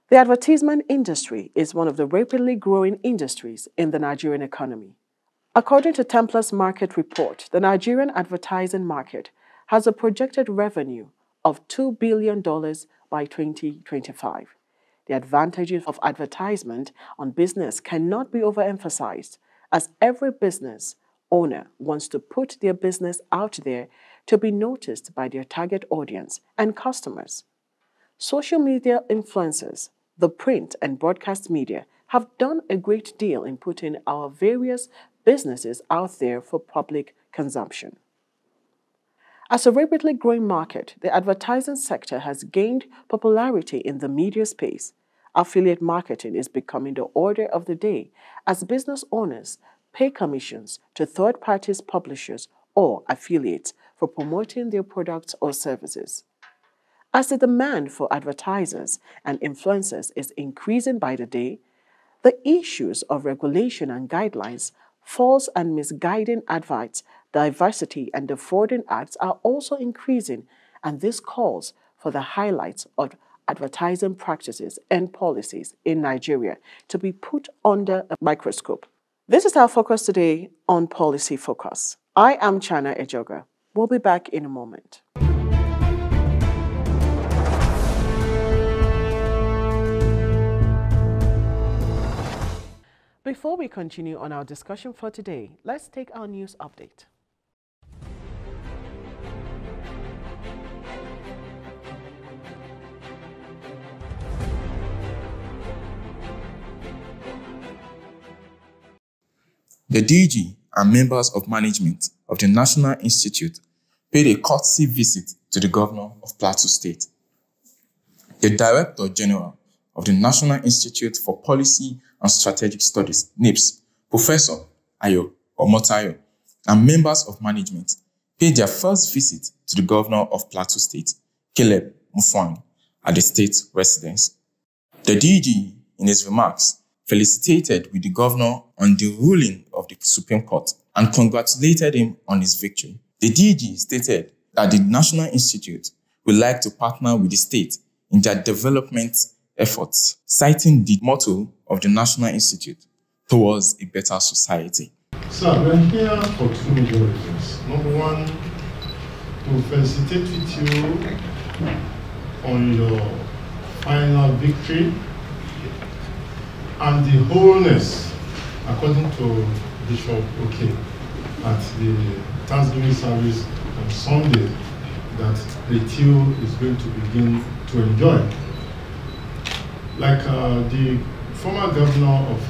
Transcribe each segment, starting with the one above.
The advertisement industry is one of the rapidly growing industries in the Nigerian economy. According to Templars Market Report, the Nigerian advertising market has a projected revenue of $2 billion by 2025. The advantages of advertisement on business cannot be overemphasized, as every business owner wants to put their business out there to be noticed by their target audience and customers. Social media influencers, the print and broadcast media, have done a great deal in putting our various businesses out there for public consumption. As a rapidly growing market, the advertising sector has gained popularity in the media space. Affiliate marketing is becoming the order of the day as business owners pay commissions to third parties, publishers, or affiliates for promoting their products or services. As the demand for advertisers and influencers is increasing by the day, the issues of regulation and guidelines, false and misguiding adverts, diversity, and defrauding acts are also increasing, and this calls for the highlights of advertising practices and policies in Nigeria to be put under a microscope. This is our focus today on Policy Focus. I am Chana Ejoga. We'll be back in a moment. Before we continue on our discussion for today, let's take our news update. The DG and members of management of the National Institute paid a courtesy visit to the Governor of Plateau State. The Director General of the National Institute for Policy and Strategic Studies, NIPS, Professor Ayo Omotayo, and members of management paid their first visit to the Governor of Plateau State, Caleb Mutfwang, at the state residence. The DG, in his remarks, felicitated with the Governor on the ruling of the Supreme Court and congratulated him on his victory. The DG stated that the National Institute would like to partner with the state in their development efforts, citing the motto of the National Institute, towards a better society. So we're here for two major reasons. Number one, to felicitate with you on your final victory and the wholeness, according to Bishop Oke, at the Thanksgiving service on Sunday, that Plateau is going to begin to enjoy. Like the former governor of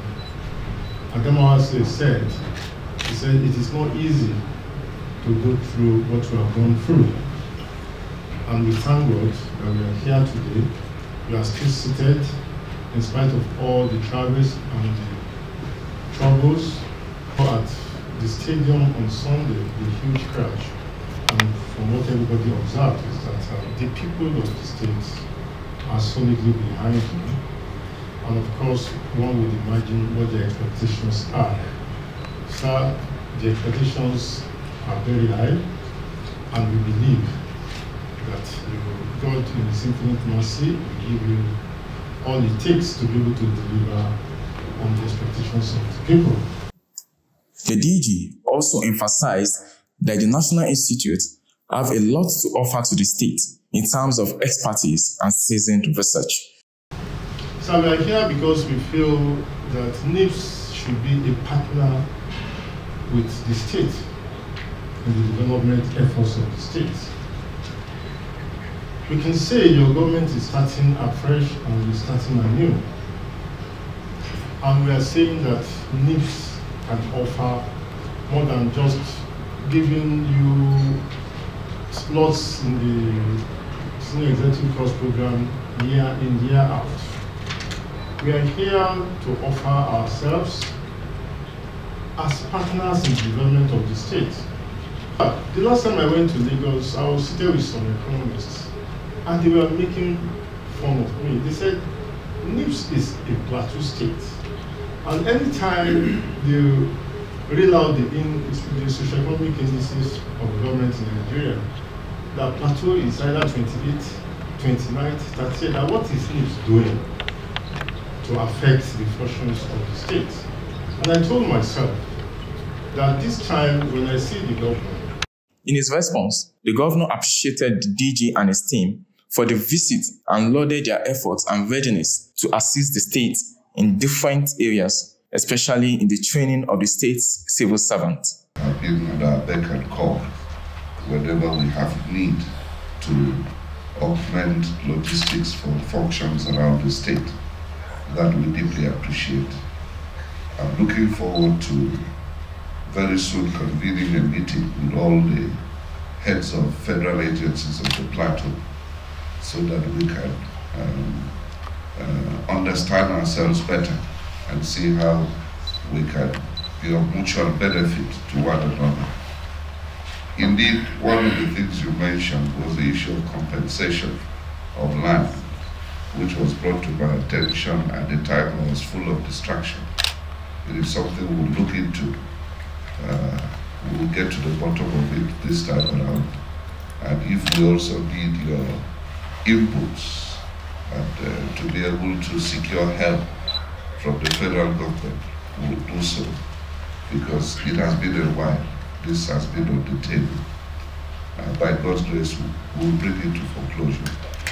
Adamawa State said, he said it is not easy to go through what we have gone through. And we thank God that we are here today. We are still seated in spite of all the travels and the troubles. At the stadium on Sunday, the huge crash, and from what everybody observed is that the people of the state are solidly behind me. And of course, one would imagine what the expectations are. So the expectations are very high, and we believe that God in His infinite mercy will give you all it takes to be able to deliver on the expectations of the people. The DG also emphasized that the National Institute have a lot to offer to the state in terms of expertise and seasoned research. So we are here because we feel that NIPS should be a partner with the state in the development efforts of the state. We can say your government is starting afresh and we're starting anew. And we are saying that NIPS can offer more than just giving you slots in the Senior Executive Course Program year in, year out. We are here to offer ourselves as partners in the development of the state. The last time I went to Lagos, I was seated with some economists, and they were making fun of me. They said, NIPS is a plateau state. And anytime you read out the socioeconomic indices of government in Nigeria, the plateau is either 28, 29th, 30th, that what is NIPSS doing to affect the functions of the state? And I told myself that this time when I see the government. In his response, the governor appreciated the DG and his team for the visit and lauded their efforts and readiness to assist the state in different areas, especially in the training of the state's civil servants. I've been at our beck and call whenever we have need to augment logistics for functions around the state. That we deeply appreciate. I'm looking forward to very soon convening a meeting with all the heads of federal agencies of the plateau so that we can understand ourselves better and see how we can be of mutual benefit to one another. Indeed, one of the things you mentioned was the issue of compensation of land, which was brought to my attention at the time I was full of distraction. It is something we'll look into. We'll get to the bottom of it this time around. And if we also need your inputs and to be able to secure help from the federal government, we'll do so. Because it has been a while. This has been on the table. By God's grace, we'll bring it to conclusion.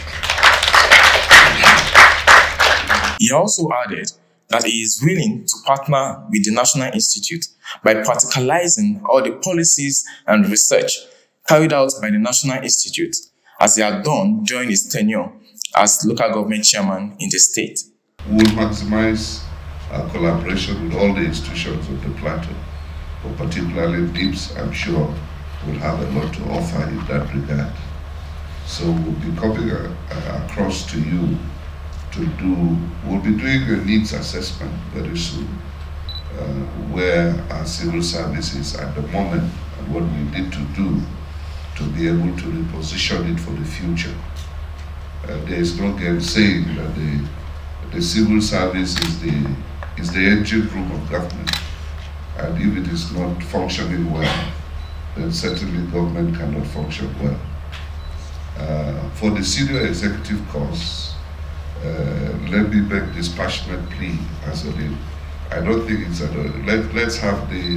He also added that he is willing to partner with the National Institute by practicalizing all the policies and research carried out by the National Institute, as he had done during his tenure as local government chairman in the state. We will maximize our collaboration with all the institutions of the plateau, but particularly NIPSS, I'm sure, will have a lot to offer in that regard. So we'll be coming across to you we'll be doing a needs assessment very soon, where our civil services at the moment and what we need to do to be able to reposition it for the future. There is no saying that the civil service is the engine room of government, and if it is not functioning well, then certainly government cannot function well. For the senior executive course, let me make this passionate plea as a leader. I don't think it's let's have the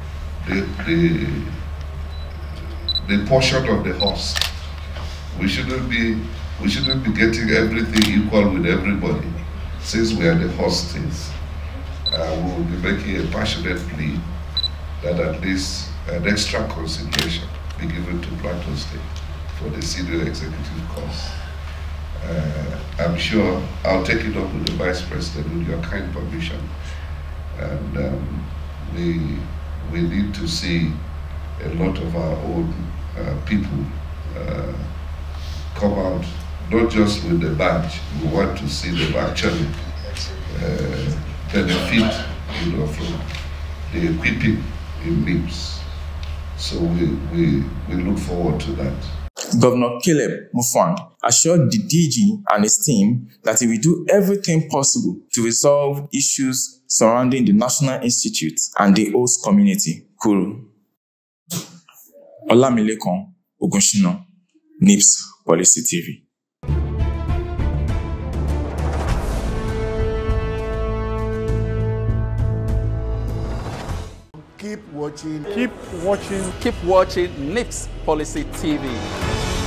portion of the horse. We shouldn't be getting everything equal with everybody, since we are the hostess. We will be making a passionate plea that at least an extra consideration be given to Plateau State for the senior executive course. I'm sure I'll take it up with the Vice President with your kind permission. And we need to see a lot of our own people come out, not just with the badge. We want to see them actually benefit, from the equipping in NIPSS. So we look forward to that. Governor Caleb Mutfwang assured the DG and his team that he will do everything possible to resolve issues surrounding the National Institute and the host community, Kuru. Olamilekan Ogunshina, NIPSS Policy TV. Keep watching. Keep watching. Keep watching NIPSS Policy TV.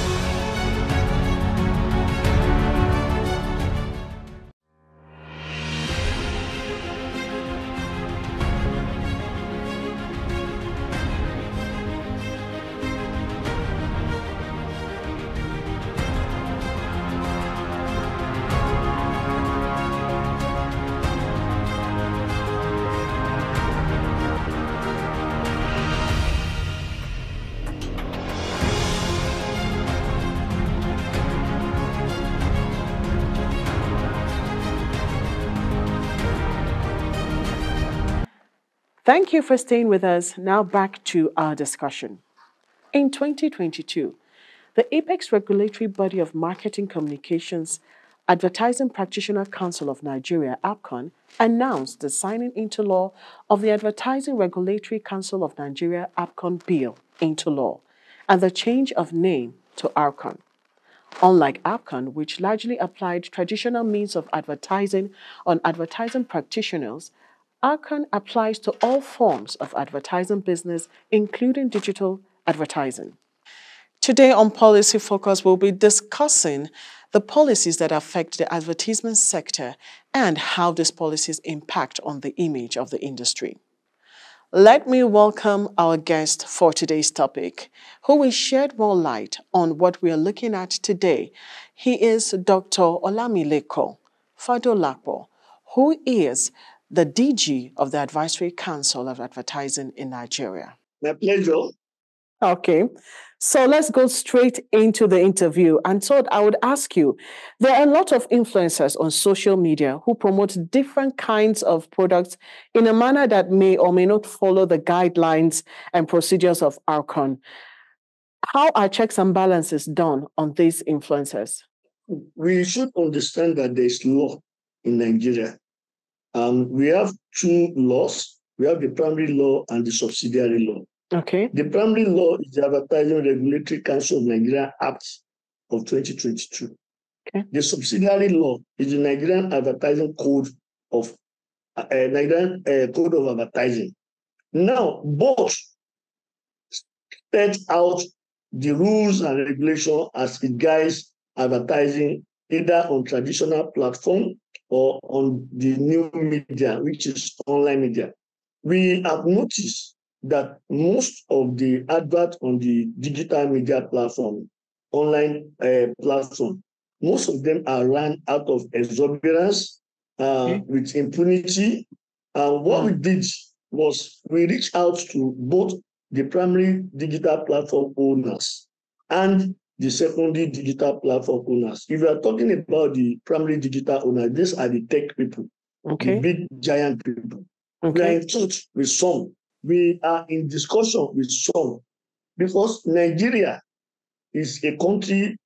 Thank you for staying with us. Now back to our discussion. In 2022, the Apex Regulatory Body of Marketing Communications Advertising Practitioner Council of Nigeria, APCON, announced the signing into law of the Advertising Regulatory Council of Nigeria, APCON Bill into law, and the change of name to ARCON. Unlike APCON, which largely applied traditional means of advertising on advertising practitioners, ARCON applies to all forms of advertising business, including digital advertising. Today on Policy Focus, we'll be discussing the policies that affect the advertisement sector and how these policies impact on the image of the industry. Let me welcome our guest for today's topic, who will shed more light on what we are looking at today. He is Dr. Olamileko Fadolapo, who is the DG of the Advisory Council of Advertising in Nigeria. My pleasure. Okay, so let's go straight into the interview. And Todd, I would ask you, there are a lot of influencers on social media who promote different kinds of products in a manner that may or may not follow the guidelines and procedures of ARCON. How are checks and balances done on these influencers? We should understand that there is law in Nigeria. We have two laws. We have the primary law and the subsidiary law. Okay. The primary law is the Advertising Regulatory Council of Nigeria Act of 2022. Okay. The subsidiary law is the Nigerian Advertising Code of Nigerian Code of Advertising. Now, both set out the rules and regulations as it guides advertising either on traditional platform or on the new media, which is online media. We have noticed that most of the adverts on the digital media platform, online platform, most of them are run out of exuberance, with impunity. What we did was we reached out to both the primary digital platform owners and the secondary digital platform owners. If you are talking about the primary digital owners, these are the tech people, the big giant people. We are in touch with some. We are in discussion with some, because Nigeria is a country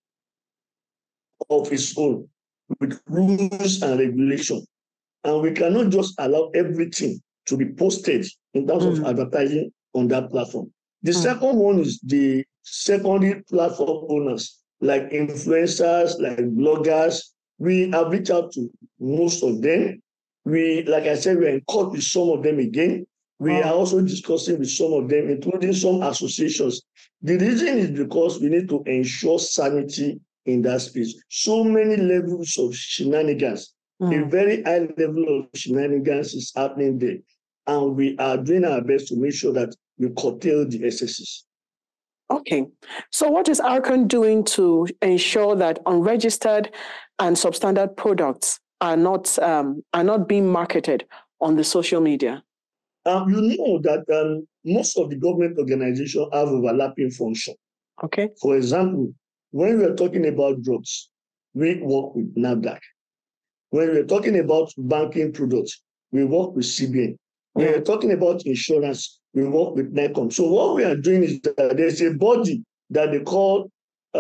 of its own with rules and regulations. And we cannot just allow everything to be posted in terms of advertising on that platform. The second one is the secondary platform owners, like influencers, like bloggers. We have reached out to most of them. Like I said, we are in court with some of them again. We are also discussing with some of them, including some associations. The reason is because we need to ensure sanity in that space. So many levels of shenanigans, a very high level of shenanigans is happening there. And we are doing our best to make sure that we curtail the excesses. Okay. So what is ARCON doing to ensure that unregistered and substandard products are not being marketed on the social media? You know that most of the government organizations have overlapping function. Okay. For example, when we are talking about drugs, we work with NAFDAC. When we are talking about banking products, we work with CBN. When we are talking about insurance, we work with NICOM. So what we are doing is that there's a body that they call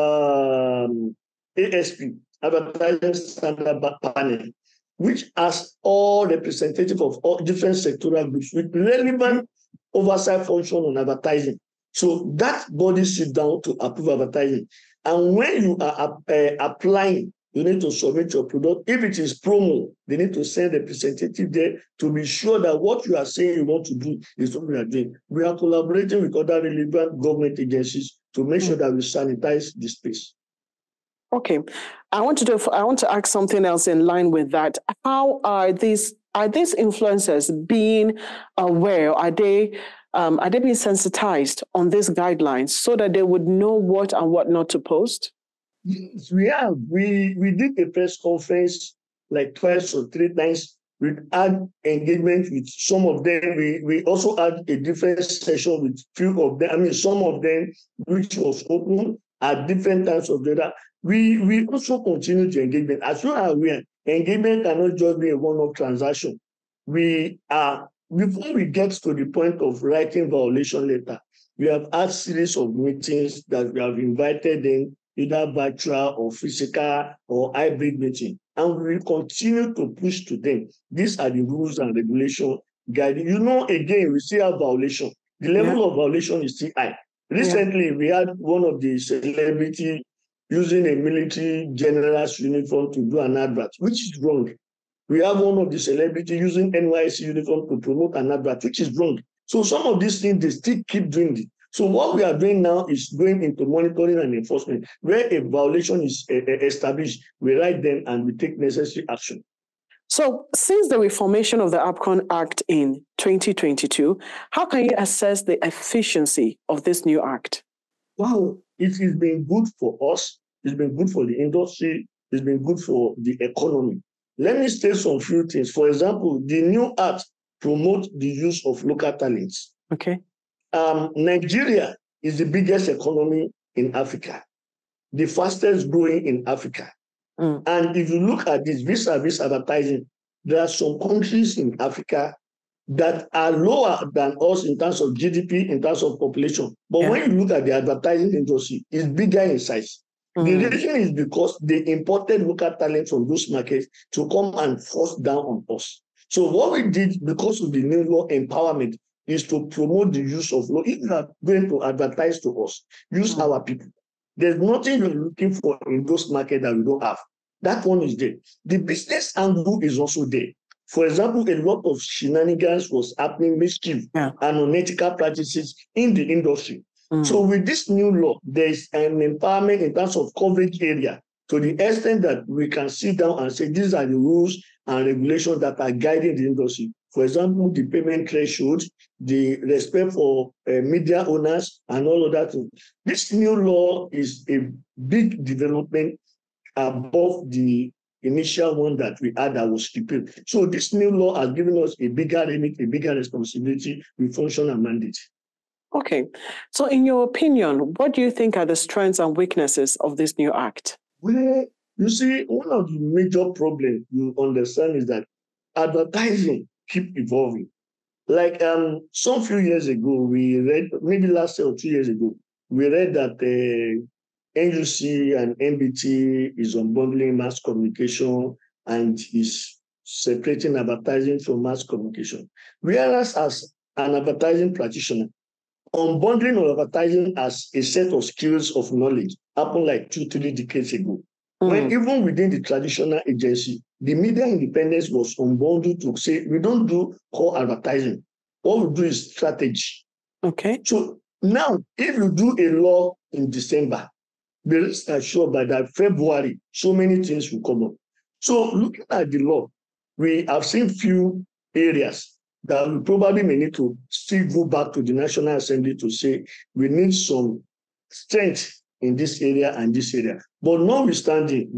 ASP, Advertising Standard Panel, which has all representatives of all different sectoral groups with relevant oversight function on advertising. So that body sits down to approve advertising. And when you are applying, you need to submit your product. If it is promo, they need to send a representative there to be sure that what you are saying you want to do is what we are doing. We are collaborating with other relevant government agencies to make sure that we sanitize the space. Okay, I want to ask something else in line with that. How are these influencers being aware? Are they being sensitized on these guidelines so that they would know what and what not to post? Yes, we have. We did a press conference like twice or three times. We had engagement with some of them. We also had a different session with few of them. I mean, some of them which was open at different times of data. We also continue to engagement. As you are aware, engagement cannot just be a one-off transaction. We are, before we get to the point of writing violation letter, we have had series of meetings that we have invited in, either virtual or physical or hybrid meeting. And we will continue to push to them. These are the rules and regulations guiding. You know, again, we still have violation. The level of violation is still high. Recently, we had one of the celebrity using a military general's uniform to do an advert, which is wrong. We have one of the celebrities using NYSC uniform to promote an advert, which is wrong. So some of these things, they still keep doing it. So what we are doing now is going into monitoring and enforcement. Where a violation is established, we write them and we take necessary action. So since the reformation of the APCON Act in 2022, how can you assess the efficiency of this new act? Wow, it has been good for us. It's been good for the industry. It's been good for the economy. Let me state some few things. For example, the new act promotes the use of local talents. Okay. Nigeria is the biggest economy in Africa, the fastest growing in Africa. And if you look at this vis-a-vis advertising, there are some countries in Africa that are lower than us in terms of GDP, in terms of population. But when you look at the advertising industry, it's bigger in size. The reason is because they imported local talent from those markets to come and force down on us. So what we did because of the new law empowerment is to promote the use of law. If you are going to advertise to us, use our people. There's nothing you're looking for in those markets that we don't have. That one is there. The business angle is also there. For example, a lot of shenanigans was happening, mischief and unethical practices in the industry. So with this new law, there is an empowerment in terms of coverage area to the extent that we can sit down and say these are the rules and regulations that are guiding the industry. For example, the payment threshold, the respect for media owners, and all of that. This new law is a big development above the initial one that we had that was stupid. So this new law has given us a bigger remit, a bigger responsibility with function and mandate. Okay. So in your opinion, what do you think are the strengths and weaknesses of this new act? Well, you see, one of the major problems you understand is that advertising keep evolving. Like some few years ago, we read, maybe last year or 2 years ago, we read that NUC and NBT is unbundling mass communication and is separating advertising from mass communication. Whereas as an advertising practitioner, unbundling of advertising as a set of skills of knowledge happened like 2-3 decades ago. When even within the traditional agency, the media independence was unbundled to say, we don't do core advertising. What we do is strategy. Okay. So now, if you do a law in December, be rest assured by that February, so many things will come up. So looking at the law, we have seen few areas that we probably may need to still go back to the National Assembly to say we need some strength in this area and this area. But notwithstanding,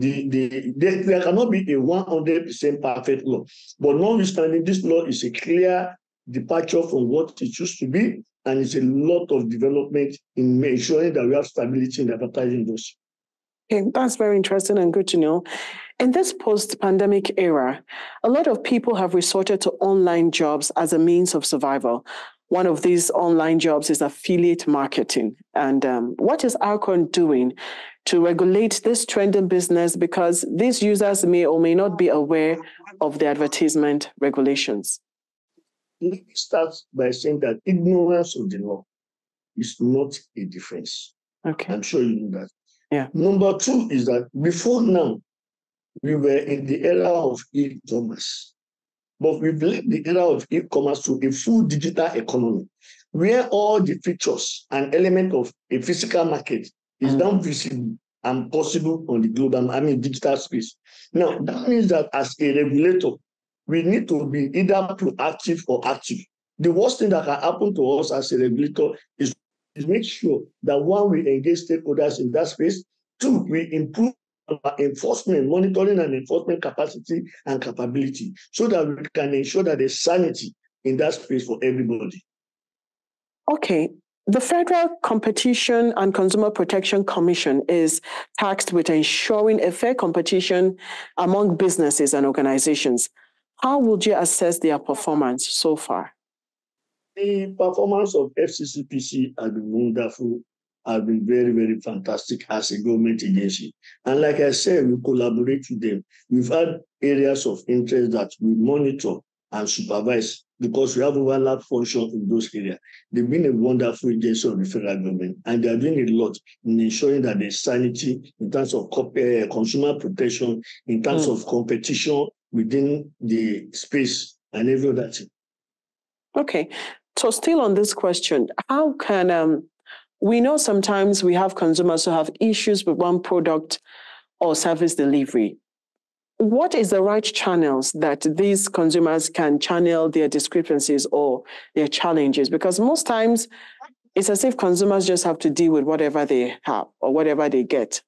there cannot be a 100% perfect law. But notwithstanding, this law is a clear departure from what it used to be, and it's a lot of development in ensuring that we have stability in the advertising industry. Okay, that's very interesting and good to know. In this post-pandemic era, a lot of people have resorted to online jobs as a means of survival. One of these online jobs is affiliate marketing. And what is APCON doing to regulate this trending business? Because these users may or may not be aware of the advertisement regulations. Let me start by saying that ignorance of the law is not a difference. Okay. I'm sure you know that. Yeah. Number two is that before now, we were in the era of e-commerce. But we've led the era of e-commerce to a full digital economy, where all the features and elements of a physical market is now visible and possible on the global, digital space. Now, that means that as a regulator, we need to be either proactive or active. The worst thing that can happen to us as a regulator is make sure that one, we engage stakeholders in that space, two, we improve our enforcement, monitoring and enforcement capacity and capability so that we can ensure that there's sanity in that space for everybody. Okay. The Federal Competition and Consumer Protection Commission is tasked with ensuring a fair competition among businesses and organizations. How would you assess their performance so far? The performance of FCCPC has been wonderful, has been very, very fantastic as a government agency. And like I said, we collaborate with them. We've had areas of interest that we monitor and supervise, because we have overlap function in those areas. They've been a wonderful agency of the federal government, and they are doing a lot in ensuring that there's sanity in terms of consumer protection, in terms of competition within the space and every other thing. Okay. So still on this question, how can, we know sometimes we have consumers who have issues with one product or service delivery. What is the right channels that these consumers can channel their discrepancies or their challenges? Because most times it's as if consumers just have to deal with whatever they have or whatever they get.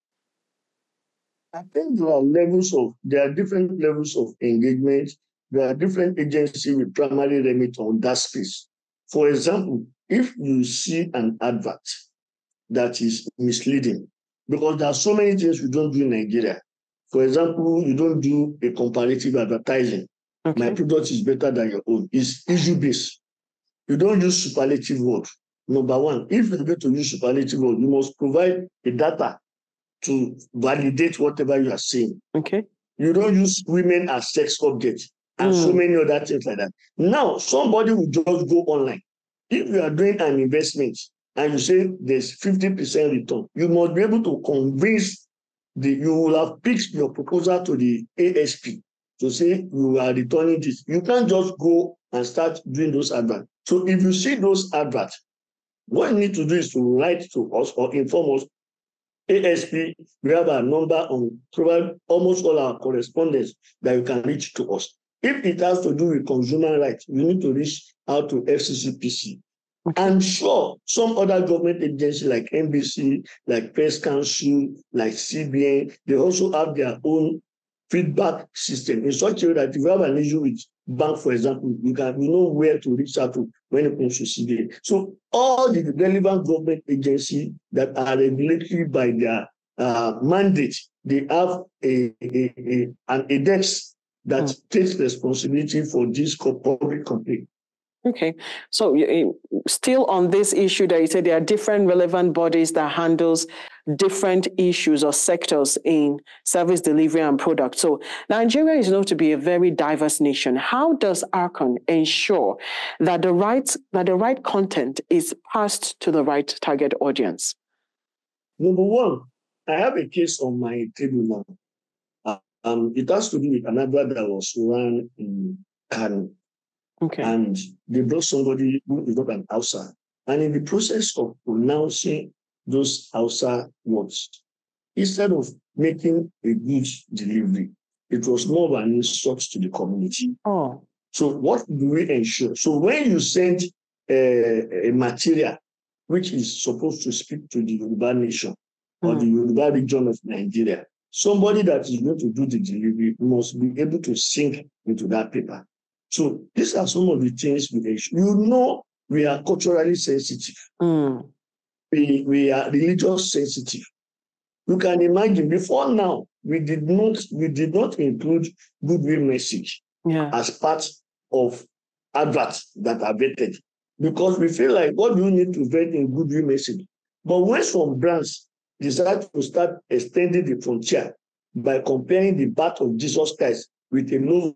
I think there are different levels of engagement. There are different agencies with primary remit on that space. For example, if you see an advert that is misleading, because there are so many things we don't do in Nigeria. For example, you don't do a comparative advertising. Okay. My product is better than your own. It's issue-based. You don't use superlative word. Number one, if you're going to use superlative word, you must provide the data to validate whatever you are saying. Okay. You don't use women as sex objects and so many other things like that. Now, somebody will just go online. If you are doing an investment and you say there's 50% return, you must be able to convince you will have pitched your proposal to the ASP to say you are returning this. You can't just go and start doing those adverts. So if you see those adverts, what you need to do is to write to us or inform us. ASP, we have a number on almost all our correspondence that you can reach to us. If it has to do with consumer rights, you need to reach out to FCCPC. I'm sure some other government agencies like NBC, like Press Council, like CBN, they also have their own feedback system in such a way that if you have an issue with bank, for example, you know where to reach out to when it comes to CBN. So all the relevant government agencies that are regulatory by their mandate, they have an index that takes responsibility for this public complaint. Okay, so still on this issue that you said there are different relevant bodies that handles different issues or sectors in service delivery and product. So Nigeria is known to be a very diverse nation. How does ARCON ensure that the right content is passed to the right target audience? Number one, I have a case on my table now. It has to do with an advert that was run in Kano. Okay. And they brought somebody who is not an Hausa. And in the process of pronouncing those Hausa words, instead of making a good delivery, it was more of an insult to the community. Oh. So what do we ensure? So when you send a material which is supposed to speak to the Yoruba nation or the Yoruba region of Nigeria, somebody that is going to do the delivery must be able to sink into that paper. So these are some of the things we ensure. You know, we are culturally sensitive. We are religious sensitive. You can imagine before now, we did not include goodwill message as part of adverts that are vetted, because we feel like, what do you need to vet in goodwill message? But when some brands decide to start extending the frontier by comparing the birth of Jesus Christ with a loaf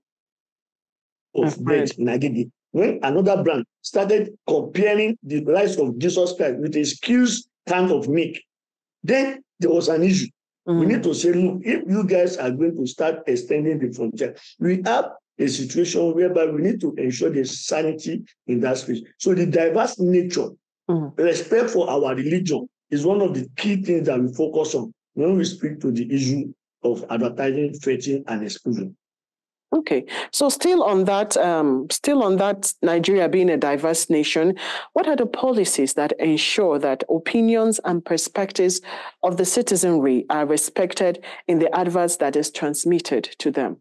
of bread in Agege, when another brand started comparing the rise of Jesus Christ with a skewed can of milk, then there was an issue. We need to say, look, if you guys are going to start extending the frontier, we have a situation whereby we need to ensure there's sanity in that space. So the diverse nature, respect for our religion is one of the key things that we focus on when we speak to the issue of advertising, fetching, and exclusion. Okay, so still on that, Nigeria being a diverse nation, what are the policies that ensure that opinions and perspectives of the citizenry are respected in the adverts that is transmitted to them?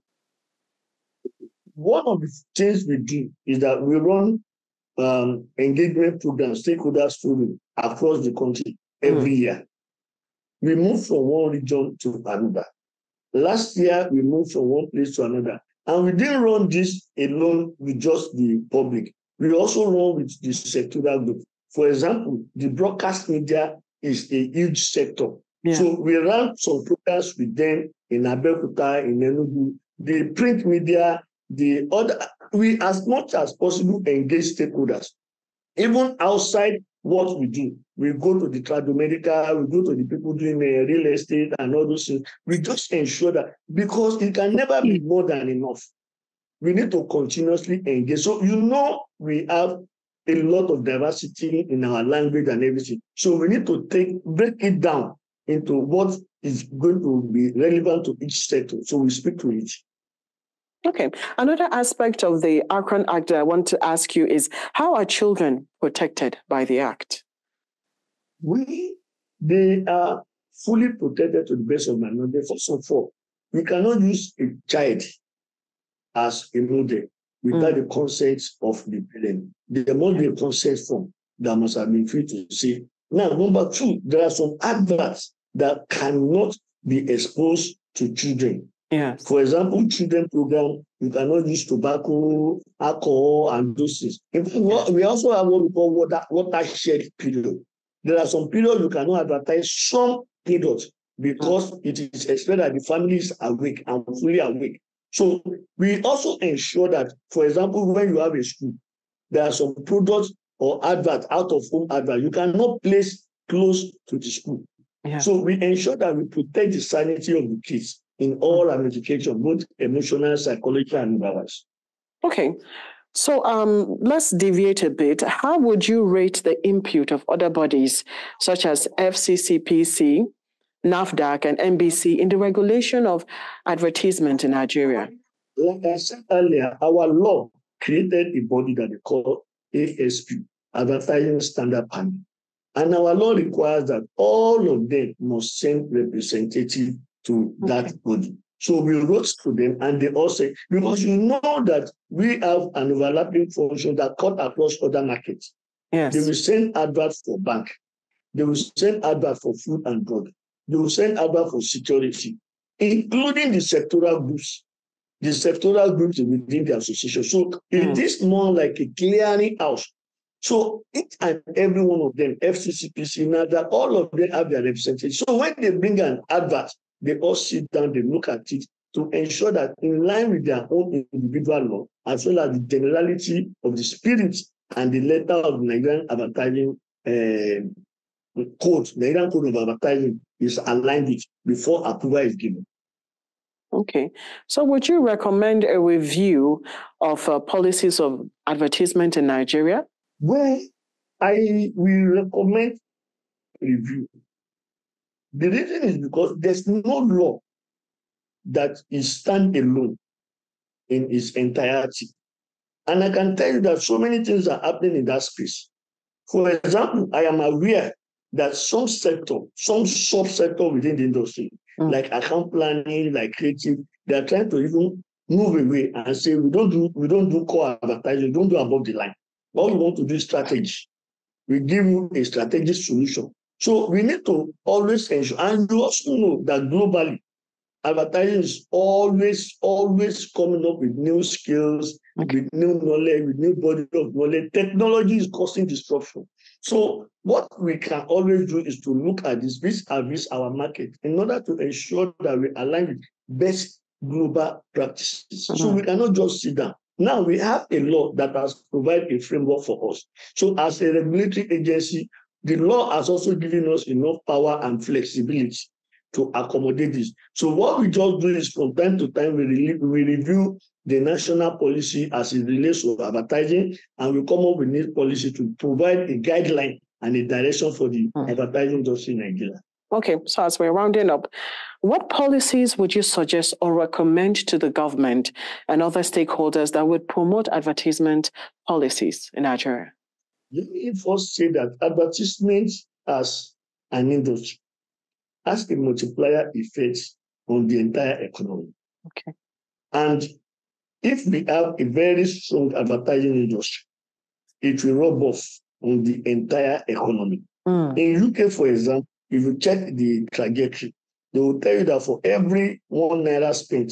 One of the things we do is that we run engagement programs, stakeholders forum across the country every year. We move from one region to another. Last year, we moved from one place to another. And we didn't run this alone with just the public. We also run with the sectoral group. For example, the broadcast media is a huge sector. Yeah. So we ran some programs with them in Abeokuta, in Enugu, the print media, the other we, as much as possible, engage stakeholders, even outside what we do. We go to the tradomedical, we go to the people doing real estate and all those things. We just ensure that, because it can never be more than enough. We need to continuously engage. So, we have a lot of diversity in our language and everything. So we need to break it down into what is going to be relevant to each sector. So we speak to it. Okay. Another aspect of the Akron Act that I want to ask you is, how are children protected by the Act? They are fully protected to the best of my knowledge. First of all, we cannot use a child as a model without the consent of the parent. There must be a consent form that must have been free to see. Now, number two, there are some adverts that cannot be exposed to children. Yes. For example, children program, you cannot use tobacco, alcohol, and those things. In fact, we also have what we call watershed period. There are some periods you cannot advertise some periods because it is expected that the family is awake and fully awake. So we also ensure that, for example, when you have a school, there are some products or advert, out of home advert, you cannot place close to the school. Yeah. So we ensure that we protect the sanity of the kids in all ramifications, both emotional, psychological, and otherwise. Okay. So let's deviate a bit. How would you rate the input of other bodies such as FCCPC, NAFDAC, and NBC in the regulation of advertisement in Nigeria? Like I said earlier, our law created a body that they call ASP, Advertising Standard Panel. And our law requires that all of them must send representative to that body. So we wrote to them, and they all say, because you know that we have an overlapping function that cut across other markets. Yes. They will send adverts for bank. They will send adverts for food and drug. They will send adverts for security, including the sectoral groups. The sectoral groups within the association. So it is more like a clearing house. So each and every one of them, FCCPC, NADA, all of them have their representatives. So when they bring an advert, they all sit down, they look at it to ensure that in line with their own individual law, as well as the generality of the spirit and the letter of the Nigerian advertising code, the Nigerian Code of Advertising is aligned with before approval is given. Okay. So would you recommend a review of policies of advertisement in Nigeria? Well, I will recommend review. The reason is because there's no law that is standalone in its entirety. And I can tell you that so many things are happening in that space. For example, I am aware that some sub-sector within the industry, like account planning, like creative, they are trying to even move away and say, we don't do core advertising, we don't do above the line. All we want to do is strategy. We give you a strategic solution. So we need to always ensure, and you also know that globally, advertising is always coming up with new skills, with new knowledge, with new body of knowledge. Technology is causing disruption. So what we can always do is to look at this vis-a-vis our market in order to ensure that we align with best global practices. So we cannot just sit down. Now we have a law that has provided a framework for us. So as a regulatory agency, the law has also given us enough power and flexibility to accommodate this. So what we just do is from time to time, we review the national policy as it relates to advertising, and we come up with new policy to provide a guideline and a direction for the advertising industry in Nigeria. Okay, so as we're rounding up, what policies would you suggest or recommend to the government and other stakeholders that would promote advertisement policies in Nigeria? Let me first say that advertisement as an industry has a multiplier effect on the entire economy. Okay. And if we have a very strong advertising industry, it will rub off on the entire economy. In UK, for example, if you check the trajectory, they will tell you that for every £1 spent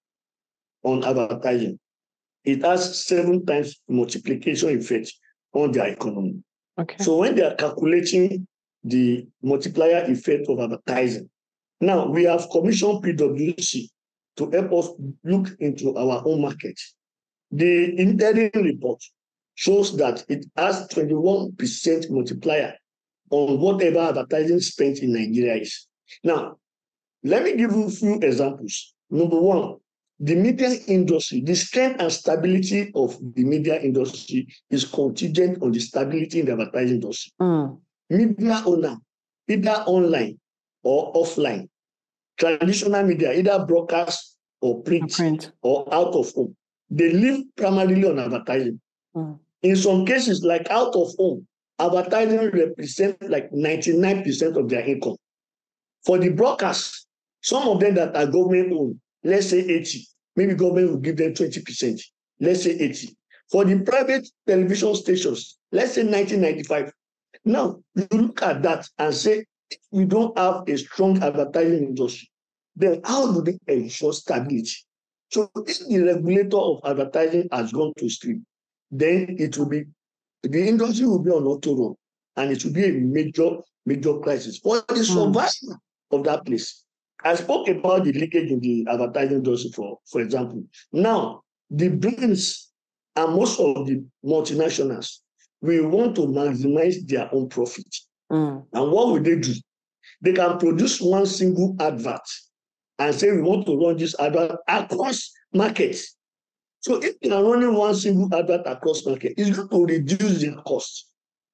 on advertising, it has 7 times multiplication effect on their economy. Okay. So when they are calculating the multiplier effect of advertising, now we have commissioned PwC to help us look into our own market The interim report shows that it has 21% multiplier on whatever advertising spent in Nigeria is. Now, let me give you a few examples. Number one, the media industry, the strength and stability of the media industry is contingent on the stability in the advertising industry. Media owner, either online or offline, traditional media, either broadcast or print. Or out of home, they live primarily on advertising. In some cases, like out of home, advertising represents like 99% of their income. For the broadcast, some of them that are government-owned, let's say 80, maybe government will give them 20%, let's say 80. For the private television stations, let's say 1995. Now, you look at that and say, if we don't have a strong advertising industry, then how do they ensure stability? So if the regulator of advertising has gone to sleep, then it will be, the industry will be on auto run, and it will be a major crisis for the survival of that place. I spoke about the leakage in the advertising industry, for example. Now, the brands and most of the multinationals will want to maximize their own profit. And what will they do? They can produce one single advert and say, we want to run this advert across markets. So if they are running one single advert across market, it's going to reduce their costs.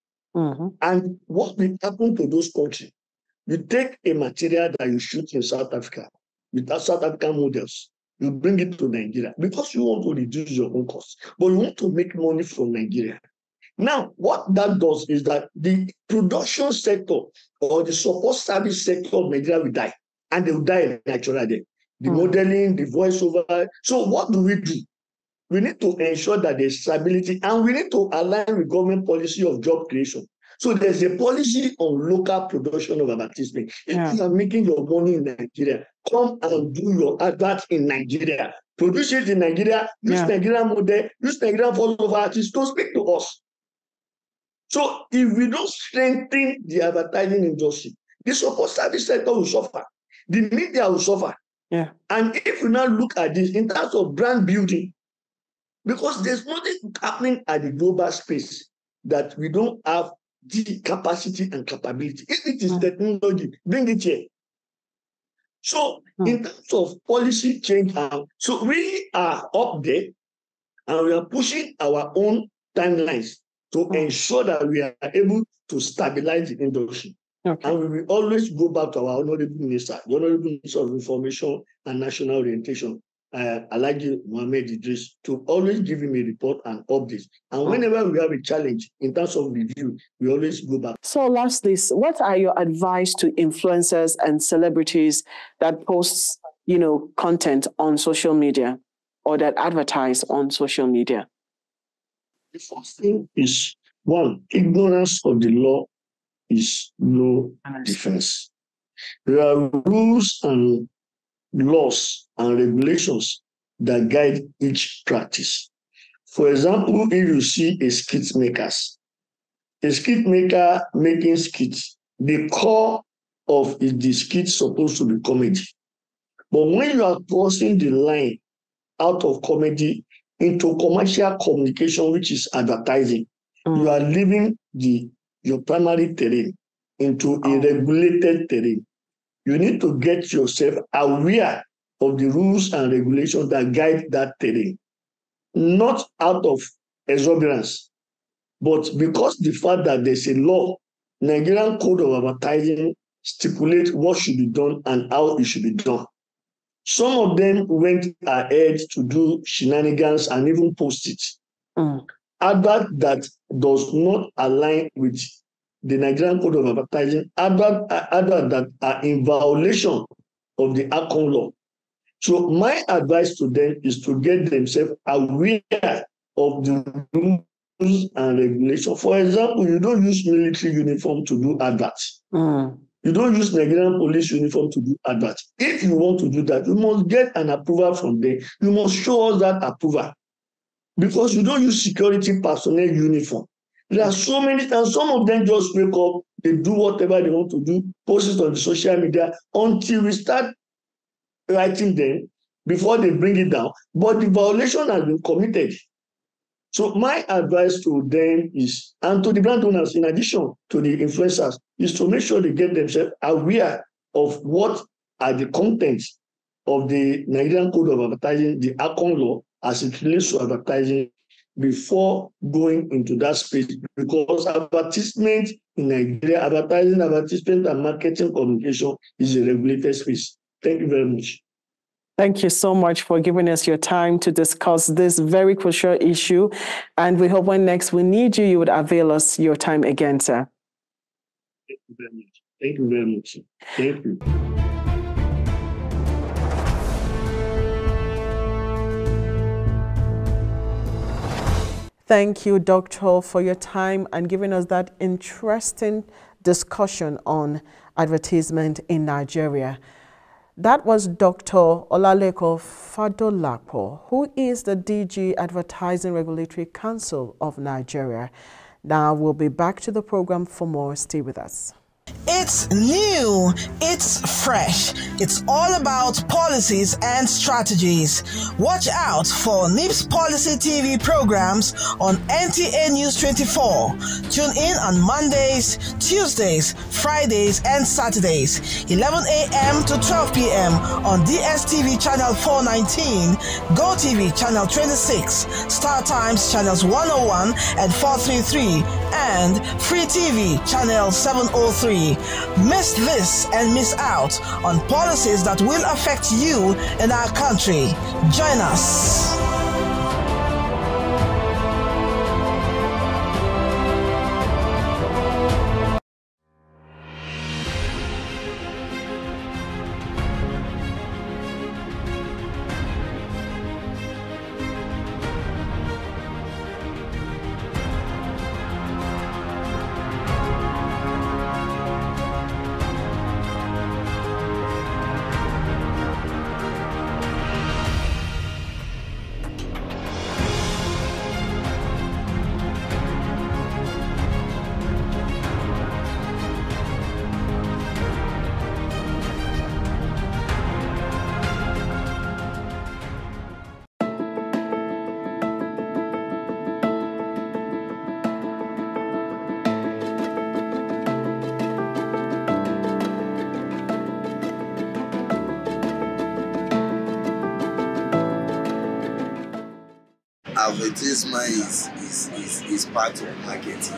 And what will happen to those countries? You take a material that you shoot in South Africa with South African models, you bring it to Nigeria because you want to reduce your own costs, but you want to make money from Nigeria. Now, what that does is that the production sector or the support service sector of Nigeria will die, and they will die naturally. The modeling, the voiceover. So what do? We need to ensure that there's stability, and we need to align with government policy of job creation. So there's a policy on local production of advertisement. If you are making your money in Nigeria, come and do your advert in Nigeria. Produce it in Nigeria, use Nigerian model, use Nigerian follower artists to speak to us. So if we don't strengthen the advertising industry, the support service sector will suffer. The media will suffer. And if we now look at this in terms of brand building, because there's nothing happening at the global space that we don't have the capacity and capability. If it is technology, bring it here. So in terms of policy change, so we are up there and we are pushing our own timelines to ensure that we are able to stabilize the industry. And we will always go back to our Honorable Minister, the Honorable Minister of Information and National Orientation, Alhaji Mohammed Idris, to always give him a report and updates. And whenever we have a challenge in terms of review, we always go back. So lastly, what are your advice to influencers and celebrities that post, content on social media or that advertise on social media? The first thing is, one, ignorance of the law is no defense. There are rules and laws and regulations that guide each practice. For example, if you see a skit maker making skits, the core of the skit is supposed to be comedy. But when you are crossing the line out of comedy into commercial communication, which is advertising, you are leaving your primary terrain into a regulated terrain. You need to get yourself aware of the rules and regulations that guide that terrain, not out of exuberance, but because the fact that there's a law, Nigerian Code of Advertising stipulates what should be done and how it should be done. Some of them went ahead to do shenanigans and even post it. Advert that does not align with the Nigerian Code of Advertising, advert that are in violation of the ACON law. So my advice to them is to get themselves aware of the rules and regulations. For example, you don't use military uniform to do adverts. You don't use Nigerian police uniform to do adverts. If you want to do that, you must get an approval from them. You must show us that approval. Because you don't use security personnel uniform. There are so many, and some of them just wake up, they do whatever they want to do, post it on the social media until we start writing them. before they bring it down, but the violation has been committed. So my advice to them is, and to the brand owners, in addition to the influencers, is to make sure they get themselves aware of what are the contents of the Nigerian Code of Advertising, the ACON law, as it relates to advertising, before going into that space, because advertisement in Nigeria, advertisement and marketing communication is a regulated space. Thank you very much. Thank you so much for giving us your time to discuss this very crucial issue. And we hope when next we need you, you would avail us your time again, sir. Thank you very much. Thank you very much. Thank you. Thank you, Doctor, for your time and giving us that interesting discussion on advertisement in Nigeria. That was Dr. Olaleko Fadolapo, who is the DG Advertising Regulatory Council of Nigeria. Now we'll be back to the program for more. Stay with us. It's new, it's fresh, it's all about policies and strategies. Watch out for NIPS Policy TV programs on NTA News 24. Tune in on Mondays, Tuesdays, Fridays and Saturdays, 11 a.m. to 12 p.m. on DSTV Channel 419, GoTV Channel 26, Star Times Channels 101 and 433, and Free TV Channel 703. Miss this and miss out on policies that will affect you and our country. Join us. Advertisement is part of marketing,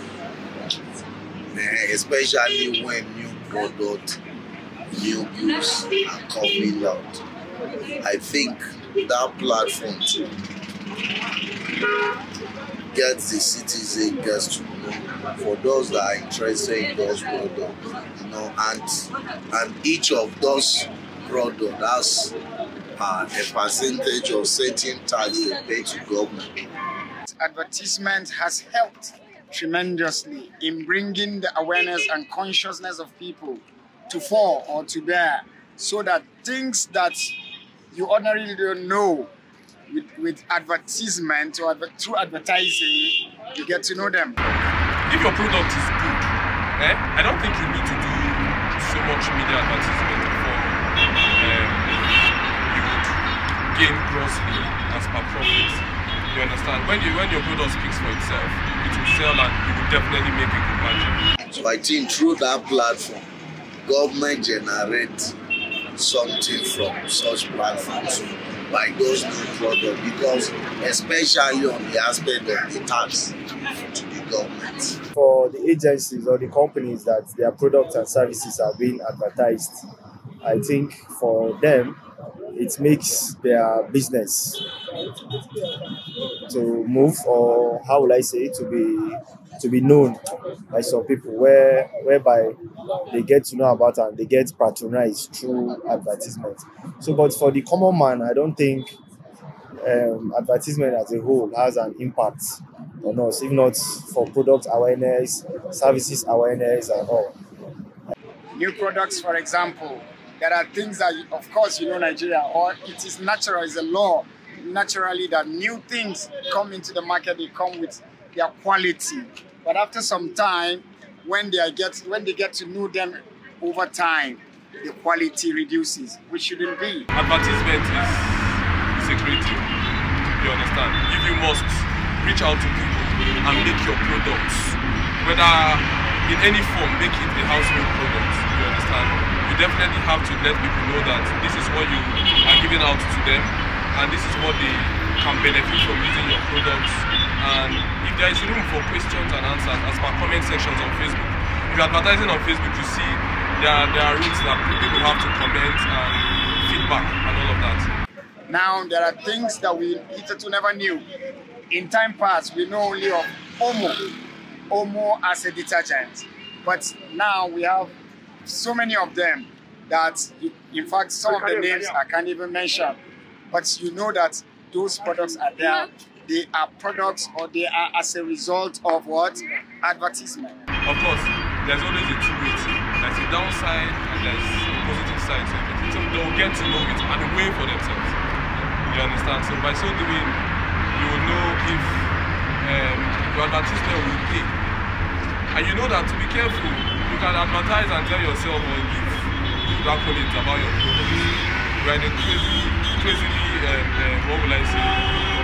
especially when new product, new goods are coming out. I think that platform to get the citizen gets to know, for those that are interested in those products, you know, and each of those products has a percentage of certain tax they pay to government. Advertisement has helped tremendously in bringing the awareness and consciousness of people to fore or to bear, so that things that you ordinarily don't know, with advertisement or through advertising, you get to know them. If your product is good, I don't think you need to do so much media advertisement before you would gain grossly as per profit. You understand? When your product speaks for itself, it will sell and you will definitely make a good margin. So I think through that platform, government generates something from such platforms by those new products, because especially on the aspect of the tax to the government. For the agencies or the companies that their products and services are being advertised, I think for them, it makes their business to move, or how will I say, to be known by some people, whereby they get to know about and they get patronized through advertisement. So, but for the common man, I don't think advertisement as a whole has an impact on us, if not for product awareness, services awareness, and all. New products, for example, there are things that, of course, you know, Nigeria, or it is natural, it's a law, naturally, that new things come into the market, they come with their quality. But after some time, when they get to know them over time, the quality reduces, which shouldn't be. Advertisement is understand? If you must reach out to people and make your products, whether in any form, make it a household product, you understand? You definitely have to let people know that this is what you are giving out to them, and this is what they can benefit from using your products. And if there is room for questions and answers, as per comment sections on Facebook, if you're advertising on Facebook, you see there are rooms that people have to comment and feedback and all of that. Now, there are things that we hitherto never knew. In time past, we know only of Omo as a detergent. But now we have so many of them that, in fact, some of the names I can't even mention. But you know that those products are there. They are products, or they are as a result of what? Advertisement. Of course, there's always a two-way thing. There's a downside and there's a positive side to everything. So they'll get to know it and wait for themselves. You understand? So by so doing, you will know if your advertisement will pay. And you know that to be careful, you can advertise and tell yourself or give good accolades about your products. You are in a crazily, what will I say?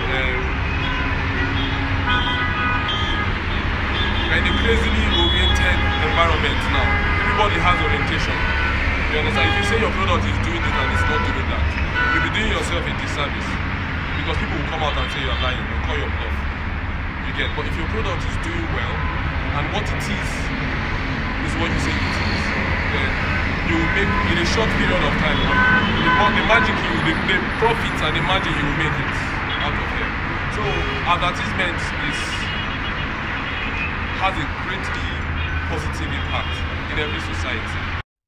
We're in a crazily oriented environment now. Everybody has orientation. You understand? If you say your product is doing this and it's not doing that, you'll be doing yourself a disservice. Because people will come out and say you're lying, they'll call your bluff. You get? But if your product is doing well, and what it is what you say it is, then you will make, in a short period of time, the magic the profits and the margin you will make it out of them. So advertisement has a greatly positive impact in every society.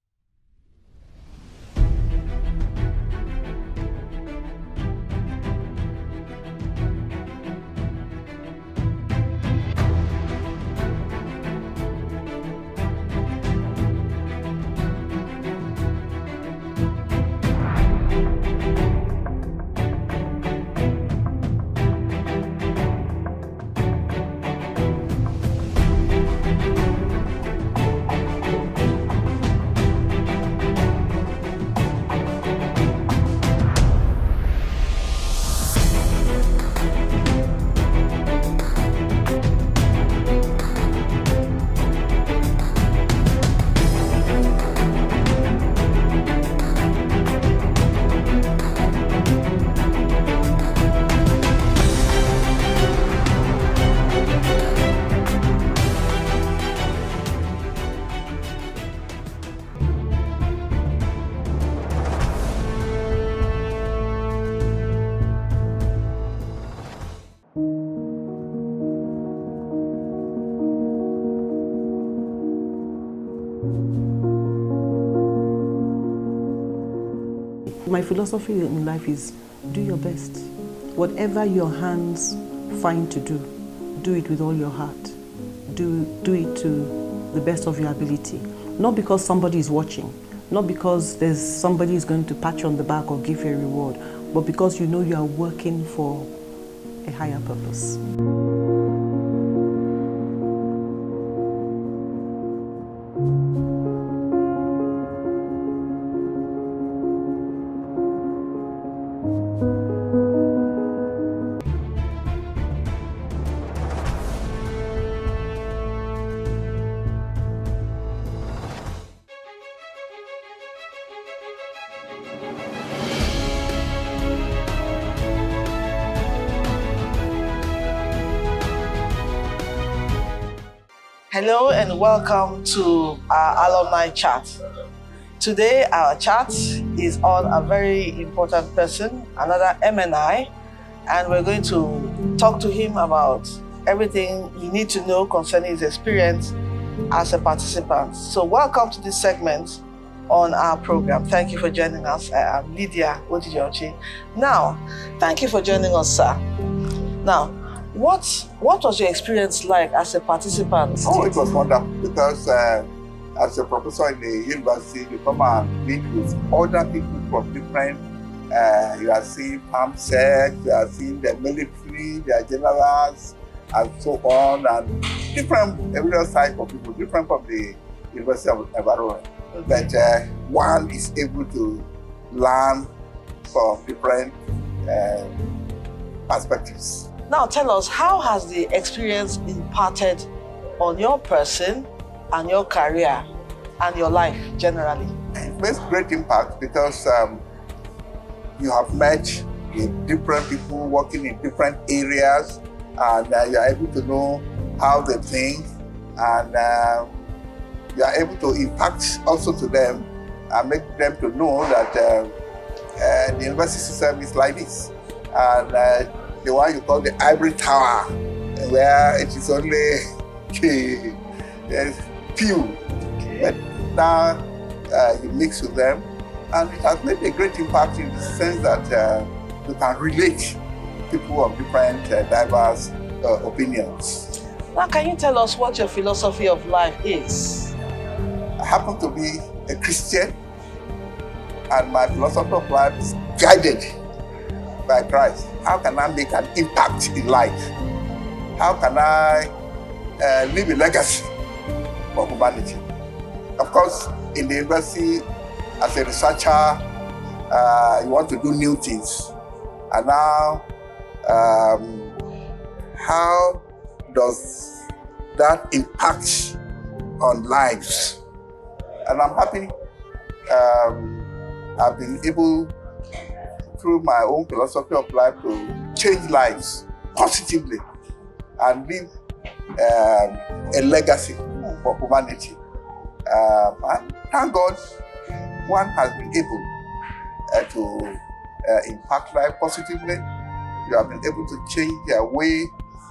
My philosophy in life is do your best. Whatever your hands find to do, do it with all your heart. Do it to the best of your ability. Not because somebody is watching, not because there's somebody who's going to pat you on the back or give you a reward, but because you know you are working for a higher purpose. Hello and welcome to our alumni chat. Today our chat is on a very important person, another MNI, and we're going to talk to him about everything you need to know concerning his experience as a participant. So welcome to this segment on our program. Thank you for joining us. I'm Lydia Odijochi. Now, thank you for joining us, sir. Now, what was your experience like as a participant? Oh, it was wonderful because as a professor in the university, you come and meet with other people from different, you are seeing PAMSEC, you are seeing the military, the generals, and so on, and different every type of people, different from the University of Environment. But one is able to learn from different perspectives. Now tell us, how has the experience impacted on your person and your career and your life generally? It makes great impact because you have met with different people working in different areas, and you are able to know how they think, and you are able to impact also to them and make them to know that the university system is like this. And the one you call the ivory tower, where it is only few. But now you mix with them, and it has made a great impact in the sense that you can relate people of different diverse opinions. Now, can you tell us what your philosophy of life is? I happen to be a Christian, and my philosophy of life is guided by Christ. How can I make an impact in life? How can I leave a legacy for humanity? Of course, in the university, as a researcher, you want to do new things. And now, how does that impact on lives? And I'm happy I've been able, through my own philosophy of life, to change lives positively and leave a legacy for humanity. And thank God, one has been able to impact life positively. You have been able to change their way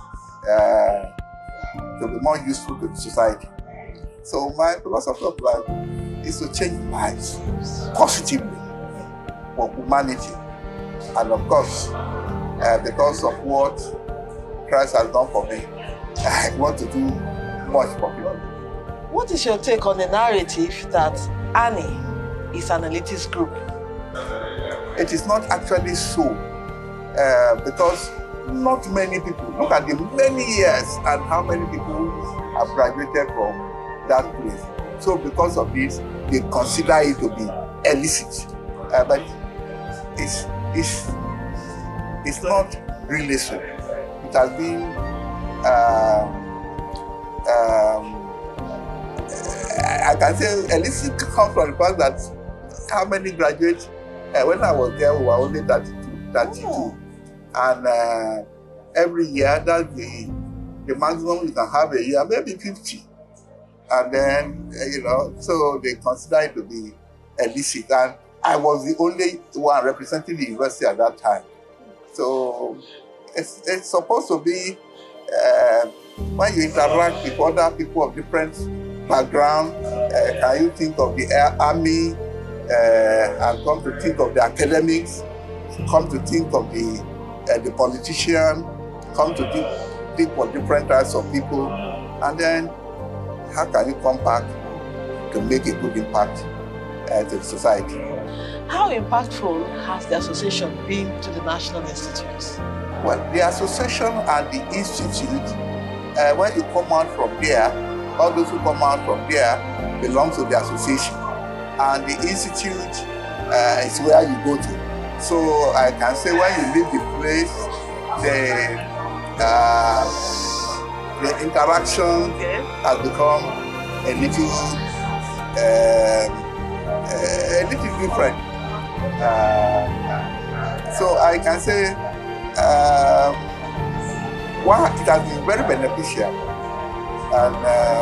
to be more useful to the society. So my philosophy of life is to change lives positively for humanity. And of course, because of what Christ has done for me, I want to do much for people. What is your take on the narrative that Annie is an elitist group? It is not actually so, because not many people, look at the many years and how many people have graduated from that place. So because of this, they consider it to be illicit. But it's not really so. It has been I can say illicit comes from the fact that how many graduates, when I was there, we were only 32. And every year, that's the maximum you can have a year, maybe 50. And then, so they consider it to be illicit. And I was the only one representing the university at that time. So it's supposed to be, when you interact with other people of different background, can you think of the army, and come to think of the academics, come to think of the politician, come to think of different types of people, and then how can you come back to make a good impact to the society? How impactful has the association been to the National Institute? Well, the association and the institute, when you come out from there, all those who come out from there belong to the association. And the institute is where you go to. So I can say when you leave the place, the interaction has become a little different. So I can say it has been very beneficial. And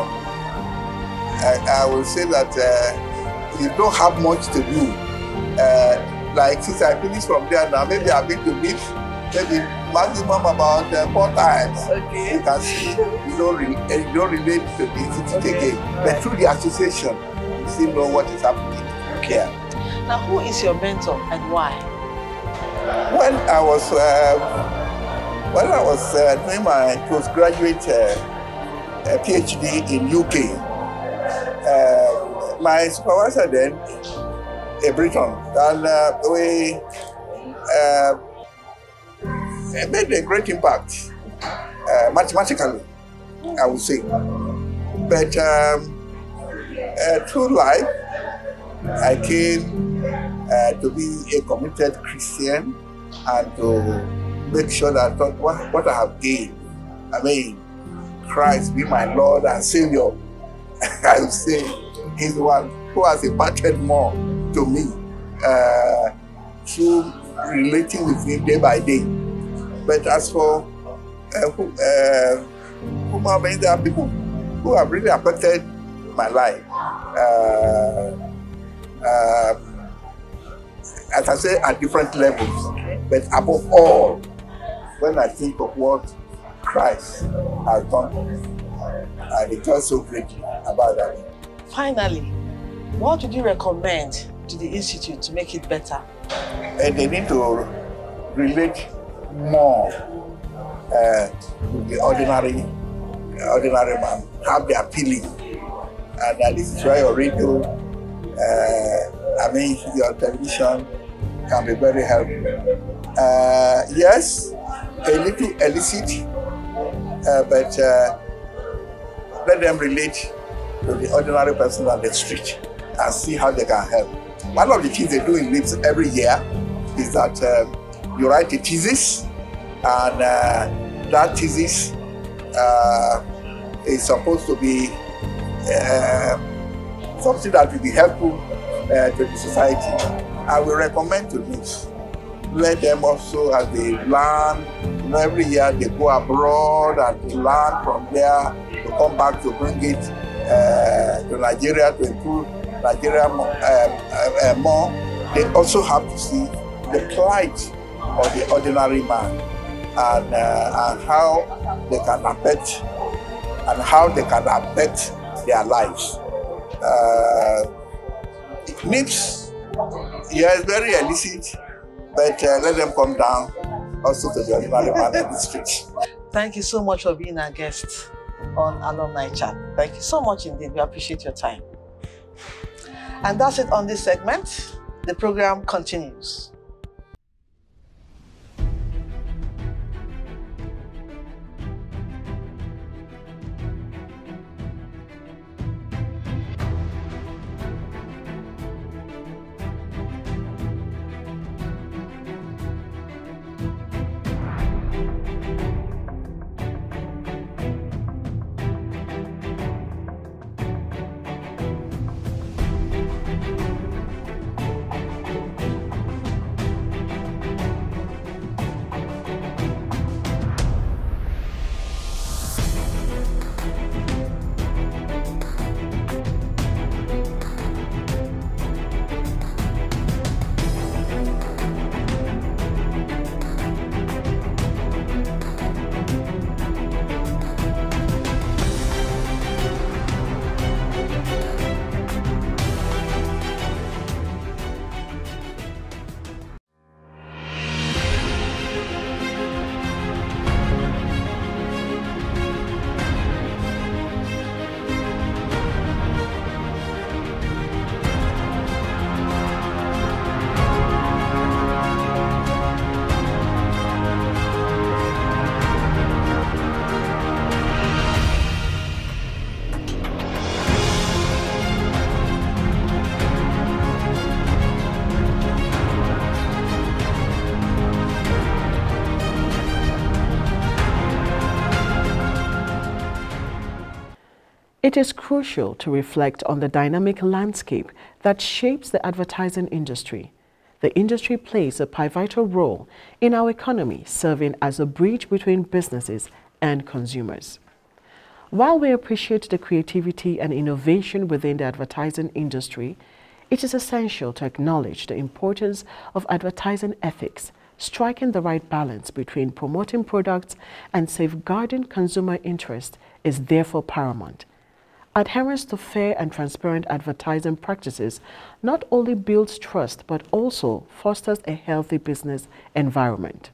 I will say that you don't have much to do. Like since I finished from there now, maybe I've been to beach, maybe maximum about 4 times. Okay. You can see you don't relate to the institute again. But through the association, you still know what is happening. Okay. Now, who is your mentor and why? When I was doing my postgraduate PhD in UK, my supervisor then, a Briton, and we made a great impact, mathematically, I would say. But through life, I came to be a committed Christian and to make sure that what I have gained, I mean, Christ be my Lord and Savior. I would say he's the one who has imparted more to me through relating with him day by day. But as for there are people who have really affected my life. As I say, at different levels. But above all, when I think of what Christ has done, I rejoice so greatly about that. Finally, what would you recommend to the Institute to make it better? And they need to relate more with the ordinary man, have the appealing. And this is why your radio, your television can be very helpful. Yes, a little illicit, but let them relate to the ordinary person on the street and see how they can help. One of the things they do in NIPS every year is that you write a thesis, and that thesis is supposed to be something that will be helpful to the society. I will recommend to NIPS, let them also, as they learn, every year they go abroad and learn from there, to come back to bring it to Nigeria, to improve Nigeria more. They also have to see the plight of the ordinary man and how they can affect their lives. NIPS, yes, very illicit, but let them come down also to the ordinary man in the streets. Thank you so much for being our guest on Alumni Chat. Thank you so much indeed. We appreciate your time. And that's it on this segment. The program continues. It is crucial to reflect on the dynamic landscape that shapes the advertising industry. The industry plays a pivotal role in our economy, serving as a bridge between businesses and consumers. While we appreciate the creativity and innovation within the advertising industry, it is essential to acknowledge the importance of advertising ethics. Striking the right balance between promoting products and safeguarding consumer interest is therefore paramount. Adherence to fair and transparent advertising practices not only builds trust but also fosters a healthy business environment.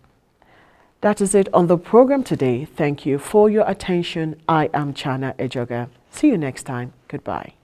That is it on the program today. Thank you for your attention. I am Chana Ejoga. See you next time. Goodbye.